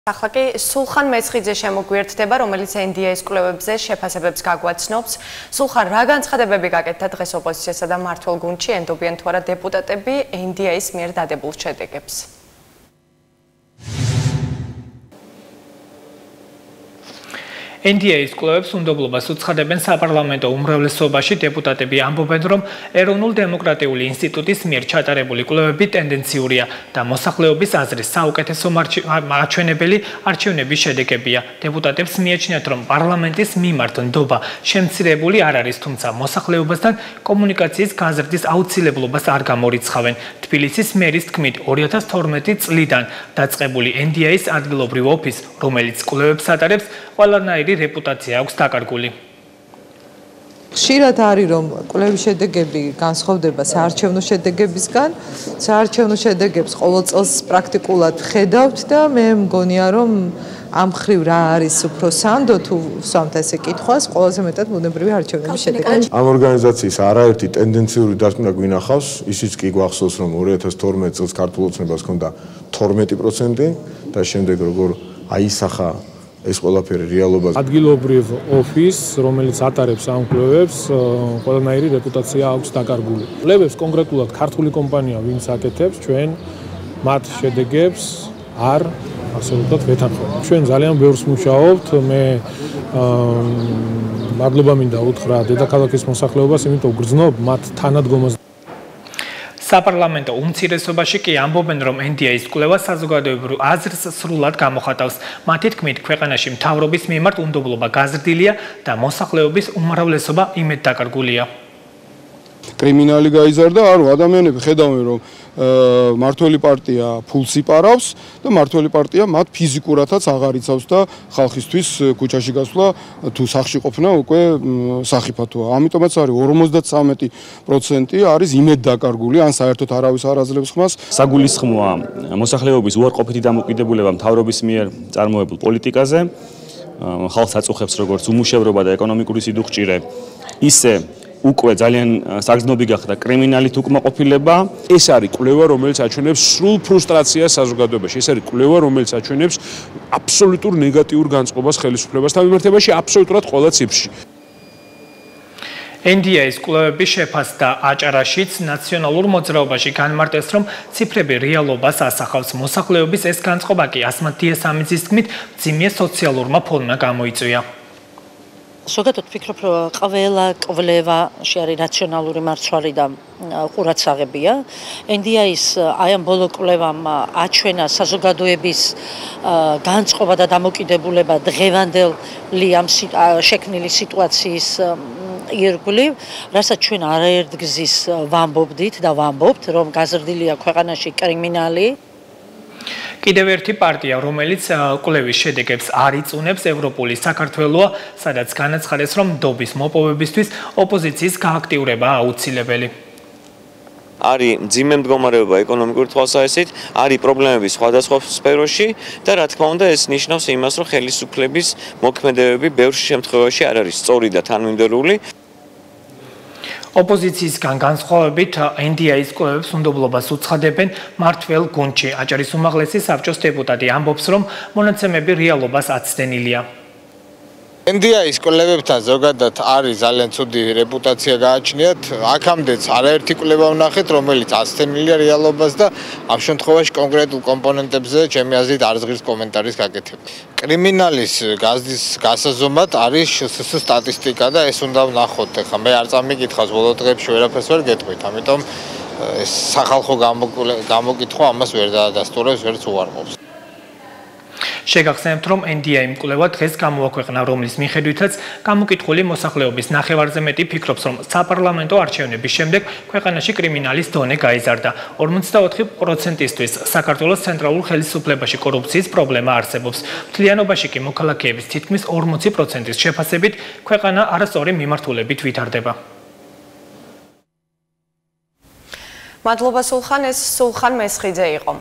ახლა კი სულხან მეცხიძე შემოგვიერთდება, რომელიც NDA-ის კვლევებზე შეფასებებს გაგვაცნობს. სულხან, რა განცხადებები გაკეთდა დღეს ოპოზიციასა და მმართველ გუნდში, ენდობიან თუ არა დეპუტატები NDA-ის მიერ დადებულ შედეგებს? NDA-ის კვლევებს უნდობლობას უცხადებენ საპარლამენტო უმრავლესობაში. დეპუტატები ამბობენ, რომ ეროვნულ დემოკრატიული ინსტიტუტის მიერ ჩატარებული კვლევები ტენდენციურია და მოსახლეობის აზრის საუკეთესო მაჩვენებელი არჩევნების შედეგებია. დეპუტატებს მიაჩნიათ, რომ პარლამენტის მიმართ ნდობა შემცირებული არ არის, თუმცა მოსახლეობასთან კომუნიკაციის გაზრდის აუცილებლობას არ გამორიცხავენ. თბილისის მერის თქმით, 2012 წლიდან დაწყებული NDA-ის ადგილობრივ ოფისს, რომელიც კვლევებს ატარებს, ყველანაირი რეპუტაცია აქვს დაკარგული. ხშირად არის, რომ კვლევის შედეგები განსხვავდება საარჩევნო შედეგებისგან. საარჩევნო შედეგებს ყოველ წელს პრაქტიკულად ხედავთ და მე მგონია, რომ ამ ხრივ რა არის უფრო სანდო თუ ვსვამთ ესე კითხვას, ყველაზე მეტად ბუნებრივი არჩევნების შედეგები. ამ ორგანიზაციის არაერთი ტენდენციური დარტყმა გვინახავს, ისიც კი გვახსოვს, რომ 2012 წელს ქართულ ოცნებას ჰქონდა 12% და შემდეგ როგორ აისახა ეს ყველაფერი რეალობას. ადგილობრივ ოფისს, რომელიც ატარებს ამ კვლევებს, ყველანაირი რეპუტაცია აქვს დაკარგული. კვლევებს კონკრეტულად ქართული კომპანია ვინც აკეთებს, ჩვენ მათ შედეგებს არ ასეულოდ ვეთანხმებთ. ჩვენ ძალიან ბევრს მუშაობთ, მე მადლობა მინდა უთხრა დედაქალაქის მოსახლეობას, იმიტომ გრძნობ მათ თანადგომას. საპარლამენტო უმცირესობაში კი ამბობენ, რომ NDA-ის კვლევა საზოგადოებრივ აზრს სრულად გამოხატავს. მათი თქმით, ქვეყანაში მთავრობის მიმართ უნდობლობა გაზრდილია და მოსახლეობის უმრავლესობა იმედდაკარგულია. კრიმინალი გაიზარდა, ადამიანები ხედავენ, რომ მართველი პარტია ფულს იპარავს და მართველი პარტია მათ ფიზიკურადაც აღარ იცავს და ხალხისთვის ქუჩაში გასვლა თუ სახლში ყოფნა უკვე სახიფათოა. ამიტომაც არის 53% არის იმედდაკარგული, ან საერთოდ არავის არ აძლევს ხმას. საგულისხმოა მოსახლეობის უარყოფითი დამოკიდებულება მთავრობის მიერ წარმოებულ პოლიტიკაზე. ხალხს აწუხებს როგორც უმუშევრობა და ეკონომიკური სიდუხჭირე, ისე უკვე ძალიან საგრძნობი გახდა კრიმინალით უკმაყოფილება. ეს არის კვლევა, რომელიც აჩვენებს სრულ ფრუსტრაციას საზოგადოებაში. ეს არის კვლევა, რომელიც აჩვენებს აბსოლუტურ ნეგატიურ განწყობას ხელისუფლებასთან მიმართებაში აბსოლუტურად ყველა ციფრში. NDA-ის კვლევები შეფასდა აჭარაშიც ნაციონალურ მოძრაობაში განმარტეს, რომ ციფრები რეალობას ასახავს. მოსახლეობის ეს განწყობა კი ასმათ დიასამიძის თქმით, მძიმე სოციალურმა ფონმა გამოიწვია. ზოგადად ვფიქრობ, რომ ყველა კვლევაში არის რაციონალური მარცვალი და ყურადსაღებია. NDA-ის აი ამ ბოლო კვლევამ აჩვენა საზოგადოების განწყობა და დამოკიდებულება დღევანდელი ამ შექმნილი სიტუაციის ირგვლივ, რასაც ჩვენ არაერთგზის ვამბობდით და ვამბობთ, რომ გაზრდილია ქვეყანაში კრიმინალი. კიდევ ერთი პარტია, რომელიც კვლევის შედეგებს არ იწუნებს, ევროპული საქართველოა, სადაც განაცხადეს, რომ ნდობის მოპოვებისთვის ოპოზიციის გააქტიურებაა აუცილებელი. არის მძიმე მდგომარეობა ეკონომიკური თვალსაზრისით, არის პრობლემები სხვადასხვა სფეროში და რა თქმა უნდა ეს ნიშნავს იმას, რომ ხელისუფლების მოქმედებები ბევრ შემთხვევაში არ არის სწორი და თანმიმდევრული. ოპოზიციისგან განსხვავებით NDA-ის კვლევებს უნდობლობას უცხადებენ მმართველ გუნდში. აჭარის უმაღლესი საბჭოს დეპუტატი ამბობს, რომ მონაცემები რეალობას აცდენილია. NDA-ის კვლევებთან ზოგადად არის ძალიან ცუდი რეპუტაცია გააჩნიათ. აქამდეც არაერთი კვლევა ვნახეთ, რომელიც აცდენილია რეალობას და ამ შემთხვევაში კონკრეტულ კომპონენტებზე ჩემი აზრით არ ზღირს კომენტარის გაკეთება. კრიმინალის გაზრდის გასაზომად არის სტატისტიკა და ეს უნდა ვნახოთ. ახლა მე არ წამიკითხავს ბოლო დღეებში ვერაფერს ვერ გეტყვით, ამიტომ ეს სახალხო გამოკითხვა ამას ვერ დაადასტურებს, ვერც უარყოფს. შეგახსენებთ, რომ NDA-იმ კვლევა დღეს გამოაქვეყნა, რომლის მიხედვითაც გამოკითხული მოსახლეობის ნახევარზე მეტი ფიქრობს, რომ საპარლამენტო არჩევნების შემდეგ ქვეყანაში კრიმინალის დონე გაიზარდა. 44%-ისთვის საქართველოს ცენტრალურ ხელისუფლებაში კორუფციის პრობლემა არსებობს. მთლიანობაში კი მოქალაქეების თითქმის 40%-ის შეფასებით ქვეყანა არასწორი მიმართულებით ვითარდება. მადლობა სულხან, ეს სულხან მეცხიძე იყო.